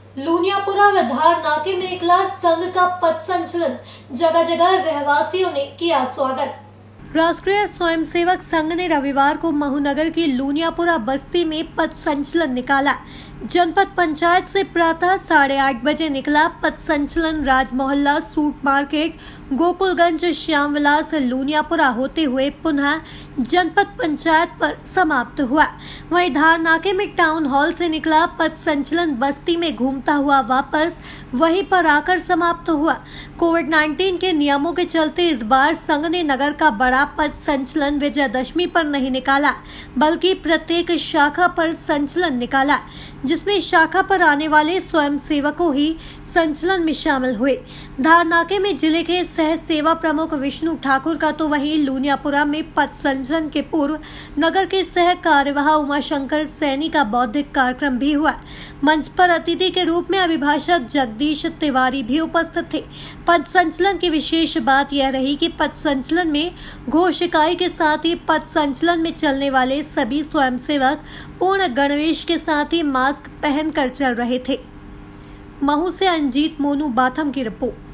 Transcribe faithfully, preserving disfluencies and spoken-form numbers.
लूनियापुरा व धार नाके में निकला संघ का पथ संचलन, जगह जगह रहवासियों ने किया स्वागत। राष्ट्रीय स्वयंसेवक संघ ने रविवार को महूनगर की लूनियापुरा बस्ती में पथ संचलन निकाला। जनपद पंचायत से प्रातः साढ़े आठ बजे निकला पथ संचलन राज मोहल्ला, सूट मार्केट, गोकुलगंज, श्यामविलास, लूनियापुरा होते हुए पुनः जनपद पंचायत पर समाप्त हुआ। वहीं धार नाके में टाउन हॉल से निकला पथ संचलन बस्ती में घूमता हुआ वापस वहीं पर आकर समाप्त हुआ। कोविड उन्नीस के नियमों के चलते इस बार संघ ने नगर का बड़ा पथ संचलन विजयदशमी पर नहीं निकाला, बल्कि प्रत्येक शाखा पर संचलन निकाला, जिसमें शाखा पर आने वाले स्वयंसेवकों ही संचलन में शामिल हुए। धार नाके में जिले के सह सेवा प्रमुख विष्णु ठाकुर का तो वहीं लूनियापुरा में पथ संचलन के पूर्व नगर के सह कार्यवाह उमाशंकर सैनी का बौद्धिक कार्यक्रम भी हुआ। मंच पर अतिथि के रूप में अभिभाषक जगदीश तिवारी भी उपस्थित थे। पथ संचलन की विशेष बात यह रही कि पथ संचलन में घोष इकाई के साथ ही पथ संचलन में चलने वाले सभी स्वयंसेवक पूर्ण गणवेश के साथ ही मास्क पहनकर चल रहे थे। महू से अंजीत मोनू बाथम की रिपोर्ट।